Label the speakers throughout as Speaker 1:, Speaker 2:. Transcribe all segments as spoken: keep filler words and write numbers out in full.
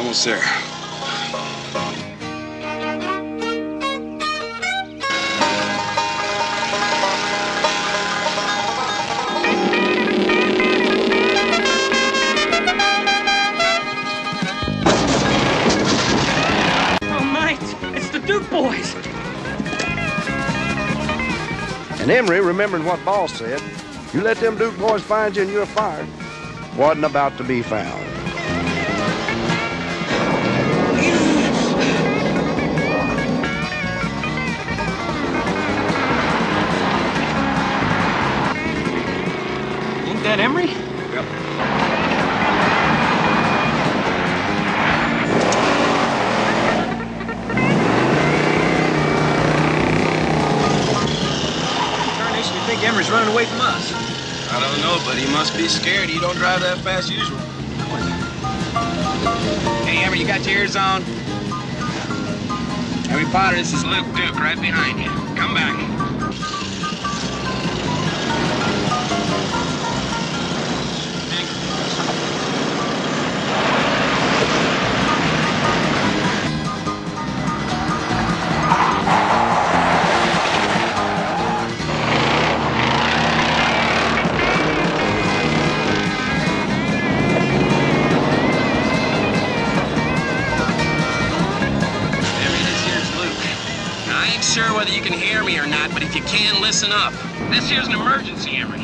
Speaker 1: almost there.
Speaker 2: Boys.
Speaker 3: And Emery, remembering what Boss said, you let them Duke boys find you and you're fired, wasn't about to be found.
Speaker 2: Ain't that Emery?
Speaker 1: Yep.
Speaker 2: I think Emery's running away from us.
Speaker 1: I don't know, but he must be scared. He don't drive that fast usual. Hey, Emery, you got your ears on? Harry Potter, this is Luke Duke right behind you. Come back.
Speaker 4: Sure whether you can hear me or not, but if you can, listen up. This here's an emergency, Emery.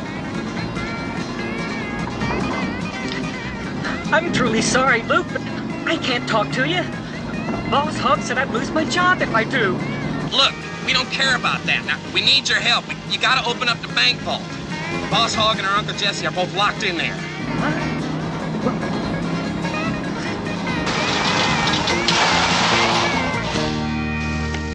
Speaker 2: I'm truly sorry, Luke, but I can't talk to you. Boss Hogg said I'd lose my job if I do.
Speaker 4: Look, we don't care about that. Now, we need your help. You gotta open up the bank vault. Boss Hogg and her Uncle Jesse are both locked in there.
Speaker 2: What?